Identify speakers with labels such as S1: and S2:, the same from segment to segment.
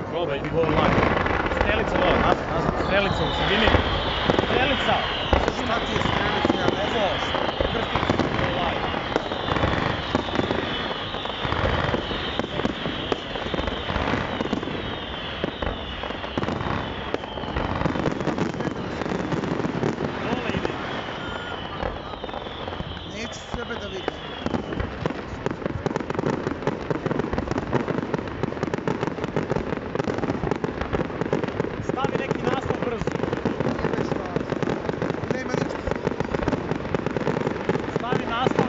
S1: Probaj, vi ovo lako. Strelica ovo, nazad, strelica u sredini. Strelica!
S2: Šta ti je strelica, ja ne znam.
S1: Krstica, ovo lako. Dole ide.
S2: Neću sebe da vidim.
S1: Stavi neki naslov brzo.
S2: Nema ništa.
S1: Stavi naslov.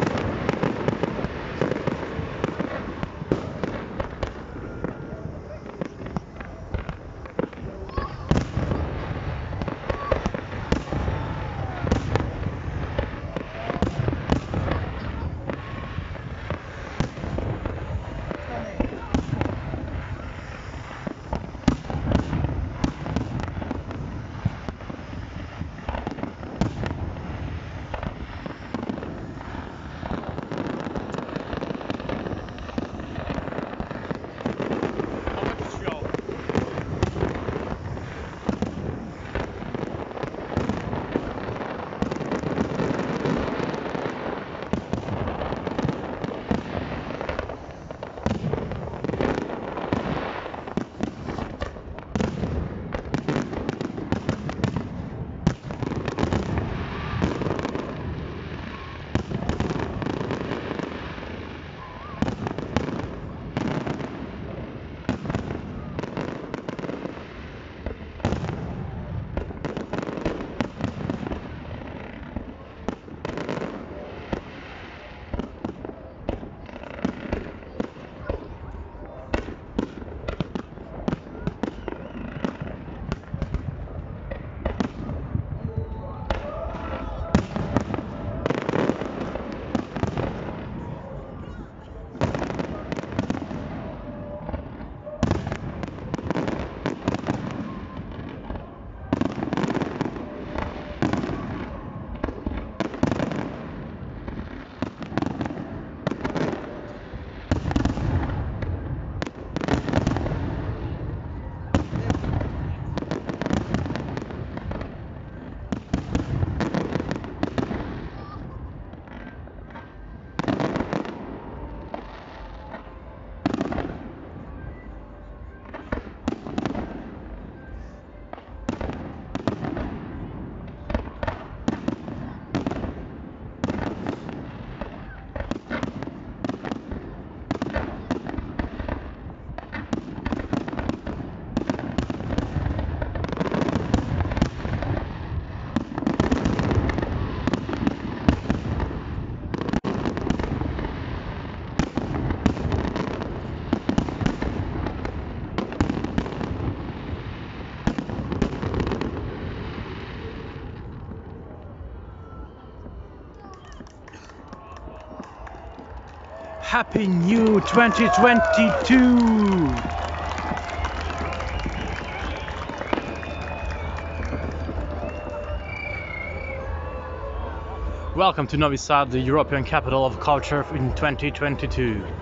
S3: Happy New 2022! Welcome to Novi Sad, the European capital of culture in 2022.